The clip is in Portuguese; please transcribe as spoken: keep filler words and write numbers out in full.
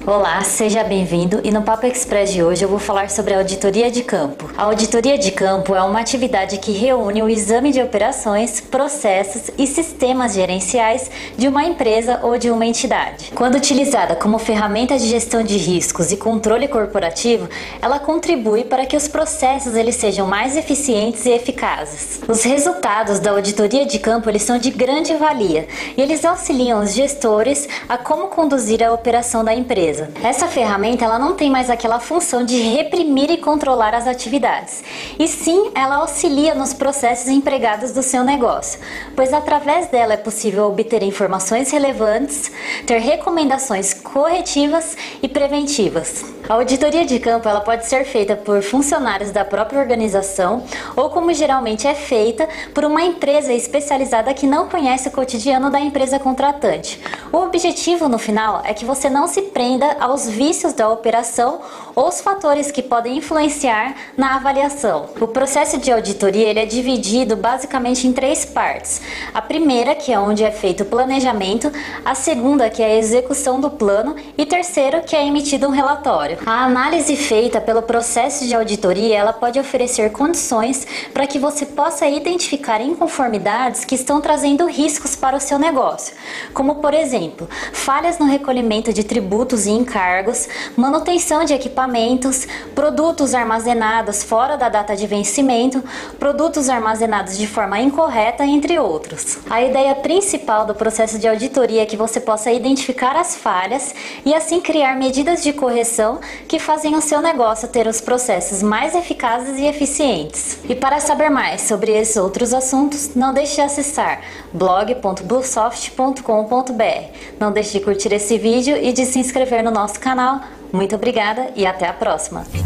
Olá, seja bem-vindo e no Papo Express de hoje eu vou falar sobre a auditoria de campo. A auditoria de campo é uma atividade que reúne o exame de operações, processos e sistemas gerenciais de uma empresa ou de uma entidade. Quando utilizada como ferramenta de gestão de riscos e controle corporativo, ela contribui para que os processos eles sejam mais eficientes e eficazes. Os resultados da auditoria de campo eles são de grande valia e eles auxiliam os gestores a como conduzir a operação da empresa. Essa ferramenta ela não tem mais aquela função de reprimir e controlar as atividades, e sim ela auxilia nos processos empregados do seu negócio, pois através dela é possível obter informações relevantes, ter recomendações corretivas e preventivas. A auditoria de campo ela pode ser feita por funcionários da própria organização ou, como geralmente é feita, por uma empresa especializada que não conhece o cotidiano da empresa contratante. O objetivo no final é que você não se prenda aos vícios da operação ou os fatores que podem influenciar na avaliação. O processo de auditoria ele é dividido basicamente em três partes. A primeira, que é onde é feito o planejamento, a segunda, que é a execução do plano, e terceiro, que é emitido um relatório. A análise feita pelo processo de auditoria ela pode oferecer condições para que você possa identificar inconformidades que estão trazendo riscos para o seu negócio, como por exemplo, falhas no recolhimento de tributos e encargos, manutenção de equipamentos, produtos armazenados fora da data de vencimento, produtos armazenados de forma incorreta, entre outros. A ideia principal do processo de auditoria é que você possa identificar as falhas e assim criar medidas de correção que fazem o seu negócio ter os processos mais eficazes e eficientes. E para saber mais sobre esses outros assuntos, não deixe de acessar blog ponto bluesoft ponto com ponto br. Não deixe de curtir esse vídeo e de se inscrever no nosso canal. Muito obrigada e até a próxima!